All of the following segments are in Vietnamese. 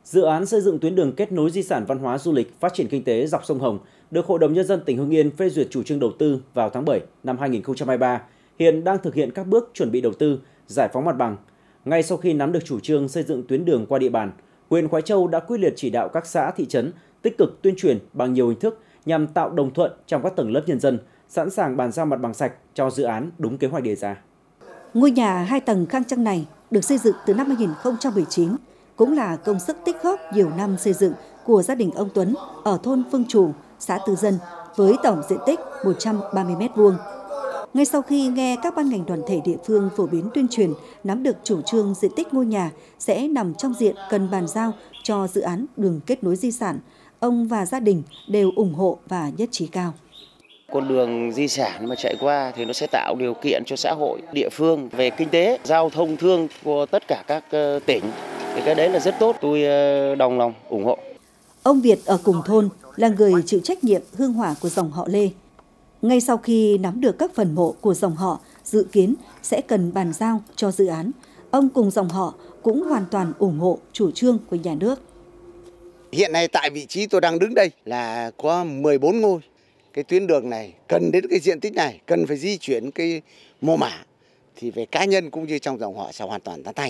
Dự án xây dựng tuyến đường kết nối di sản văn hóa du lịch phát triển kinh tế dọc sông Hồng được Hội đồng Nhân dân tỉnh Hưng Yên phê duyệt chủ trương đầu tư vào tháng 7 năm 2023, hiện đang thực hiện các bước chuẩn bị đầu tư, giải phóng mặt bằng. Ngay sau khi nắm được chủ trương xây dựng tuyến đường qua địa bàn, huyện Khoái Châu đã quyết liệt chỉ đạo các xã, thị trấn tích cực tuyên truyền bằng nhiều hình thức nhằm tạo đồng thuận trong các tầng lớp nhân dân, sẵn sàng bàn giao mặt bằng sạch cho dự án đúng kế hoạch đề ra. Ngôi nhà 2 tầng khang trang này được xây dựng từ năm 2019, cũng là công sức tích góp nhiều năm xây dựng của gia đình ông Tuấn ở thôn Phương Trù, xã Tư Dân với tổng diện tích 130 m². Ngay sau khi nghe các ban ngành đoàn thể địa phương phổ biến tuyên truyền, nắm được chủ trương diện tích ngôi nhà sẽ nằm trong diện cần bàn giao cho dự án đường kết nối di sản, ông và gia đình đều ủng hộ và nhất trí cao. Con đường di sản mà chạy qua thì nó sẽ tạo điều kiện cho xã hội, địa phương về kinh tế, giao thông thương của tất cả các tỉnh. Thì cái đấy là rất tốt, tôi đồng lòng ủng hộ. Ông Việt ở cùng thôn là người chịu trách nhiệm hương hỏa của dòng họ Lê. Ngay sau khi nắm được các phần mộ của dòng họ dự kiến sẽ cần bàn giao cho dự án, ông cùng dòng họ cũng hoàn toàn ủng hộ chủ trương của nhà nước. Hiện nay tại vị trí tôi đang đứng đây là có 14 ngôi. Cái tuyến đường này cần đến cái diện tích này, cần phải di chuyển cái mồ mả thì về cá nhân cũng như trong dòng họ sẽ hoàn toàn tán thành.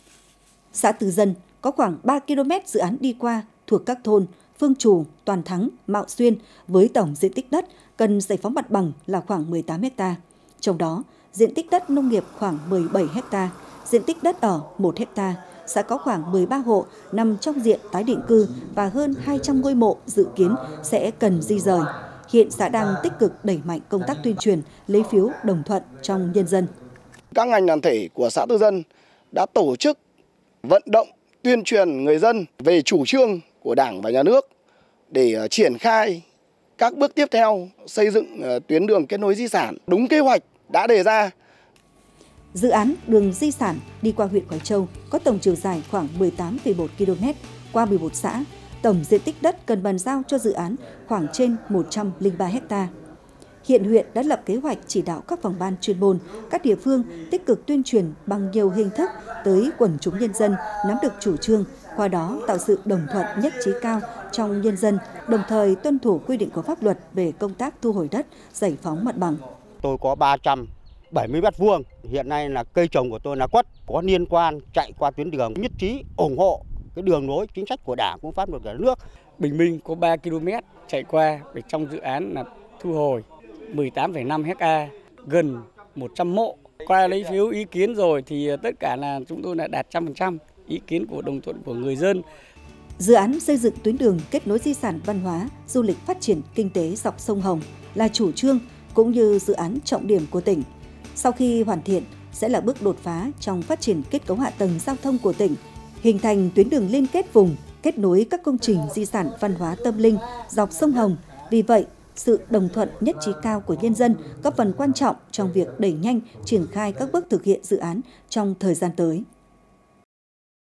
Xã Từ Dân có khoảng 3 km dự án đi qua thuộc các thôn Phương Trù, Toàn Thắng, Mạo Xuyên với tổng diện tích đất cần giải phóng mặt bằng là khoảng 18 ha. Trong đó, diện tích đất nông nghiệp khoảng 17 ha, diện tích đất ở 1 ha. Xã có khoảng 13 hộ nằm trong diện tái định cư và hơn 200 ngôi mộ dự kiến sẽ cần di rời. Hiện xã đang tích cực đẩy mạnh công tác tuyên truyền, lấy phiếu đồng thuận trong nhân dân. Các ngành đoàn thể của xã Tư Dân đã tổ chức vận động tuyên truyền người dân về chủ trương của Đảng và Nhà nước để triển khai các bước tiếp theo xây dựng tuyến đường kết nối di sản đúng kế hoạch đã đề ra. Dự án đường di sản đi qua huyện Khoái Châu có tổng chiều dài khoảng 18,1 km qua 11 xã. Tổng diện tích đất cần bàn giao cho dự án khoảng trên 103 ha. Hiện huyện đã lập kế hoạch chỉ đạo các phòng ban chuyên môn, các địa phương tích cực tuyên truyền bằng nhiều hình thức tới quần chúng nhân dân nắm được chủ trương, qua đó tạo sự đồng thuận nhất trí cao trong nhân dân, đồng thời tuân thủ quy định của pháp luật về công tác thu hồi đất, giải phóng mặt bằng. Tôi có 370 m², hiện nay là cây trồng của tôi là quất, có liên quan chạy qua tuyến đường nhất trí ủng hộ cái đường lối chính sách của Đảng cũng pháp luật của nhà nước. Bình Minh có 3 km chạy qua, trong dự án là thu hồi 18,5 ha, gần 100 mộ. Qua lấy phiếu ý kiến rồi thì tất cả là chúng tôi đã đạt 100% ý kiến của đồng thuận của người dân. Dự án xây dựng tuyến đường kết nối di sản văn hóa, du lịch phát triển kinh tế dọc sông Hồng là chủ trương cũng như dự án trọng điểm của tỉnh. Sau khi hoàn thiện sẽ là bước đột phá trong phát triển kết cấu hạ tầng giao thông của tỉnh, hình thành tuyến đường liên kết vùng, kết nối các công trình di sản văn hóa tâm linh dọc sông Hồng. Vì vậy, sự đồng thuận nhất trí cao của nhân dân góp phần quan trọng trong việc đẩy nhanh triển khai các bước thực hiện dự án trong thời gian tới.